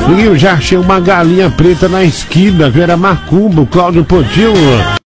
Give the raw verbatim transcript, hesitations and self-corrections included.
E eu já achei uma galinha preta na esquina, que era macumba, o Cláudio Potil.